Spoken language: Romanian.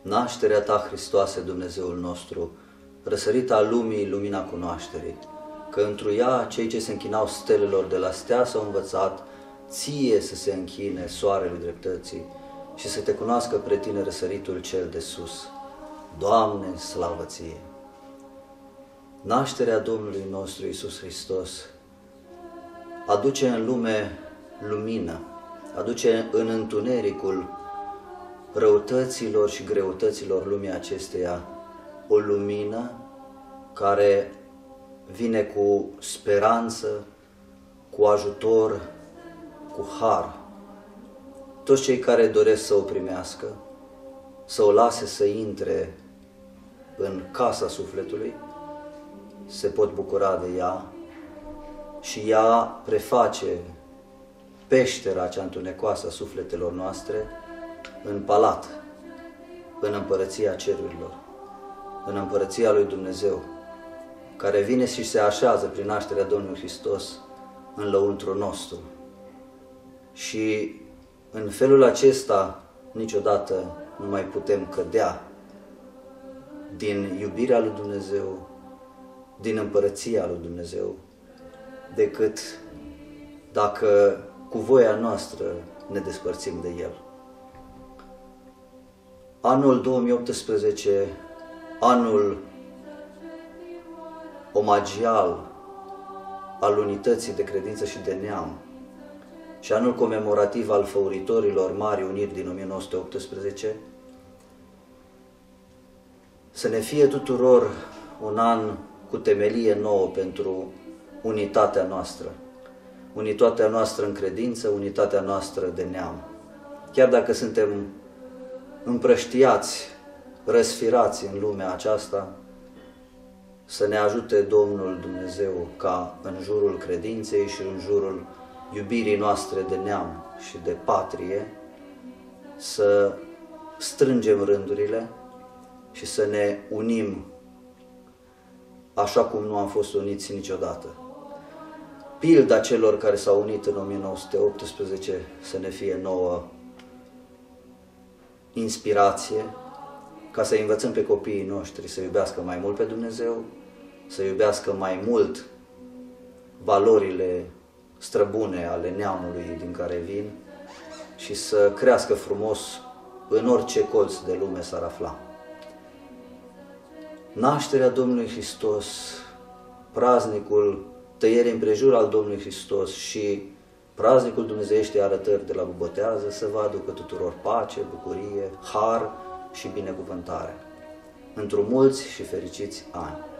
Nașterea Ta, Hristoase, Dumnezeul nostru, răsărita lumii, lumina cunoașterii, că întru ea cei ce se închinau stelelor de la stea s-au învățat Ție să se închine soarelui dreptății și să Te cunoască pre Tine răsăritul cel de sus. Doamne, slavă Ție! Nașterea Domnului nostru Iisus Hristos aduce în lume lumină, aduce în întunericul răutăților și greutăților lumii acesteia o lumină care vine cu speranță, cu ajutor, cu har. Toți cei care doresc să o primească, să o lase să intre în casa sufletului, se pot bucura de ea și ea preface peștera cea întunecoasă a sufletelor noastre în palat, în împărăția cerurilor, în împărăția lui Dumnezeu, care vine și se așează prin nașterea Domnului Hristos în lăuntrul nostru. Și în felul acesta niciodată nu mai putem cădea din iubirea lui Dumnezeu, din împărăția lui Dumnezeu, decât dacă cu voia noastră ne despărțim de El. Anul 2018, anul omagial al unității de credință și de neam și anul comemorativ al făuritorilor Marii Uniri din 1918, să ne fie tuturor un an cu temelie nouă pentru unitatea noastră în credință, unitatea noastră de neam. Chiar dacă suntem împrăștiați, răsfirați în lumea aceasta, să ne ajute Domnul Dumnezeu ca în jurul credinței și în jurul iubirii noastre de neam și de patrie să strângem rândurile și să ne unim așa cum nu am fost uniți niciodată. Pilda celor care s-au unit în 1918 să ne fie nouă inspirație, ca să învățăm pe copiii noștri să iubească mai mult pe Dumnezeu, să iubească mai mult valorile străbune ale neamului din care vin și să crească frumos în orice colț de lume s-ar afla. Nașterea Domnului Hristos, praznicul tăierii împrejur al Domnului Hristos și praznicul Dumnezeieștii arătări de la Botează să vă aducă tuturor pace, bucurie, har și binecuvântare. Într-o mulți și fericiți ani!